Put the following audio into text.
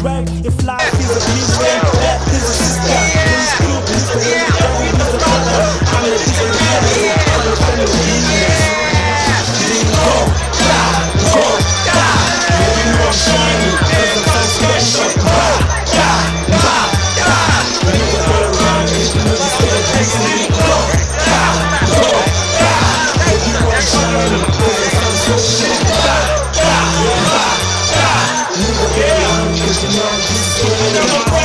rag. If life is a music, that is a sister. Who's good, who's the one, who's the brother. I'm the distant family, I'm the family. Go, go, let me know I'm shining, cause I'm so special. Cause you know I'm just